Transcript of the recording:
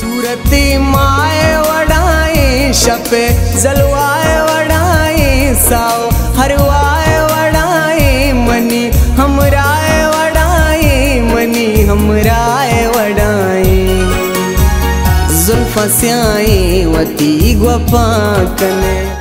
सूरती माए वड़ाई शपे जलवाए वड़ाई साओ हरवाए वड़ाई मनी हमराए वड़ाई मनी हमराए वड़ाई जुल्फ़ स्याई वती ग्वपा कने।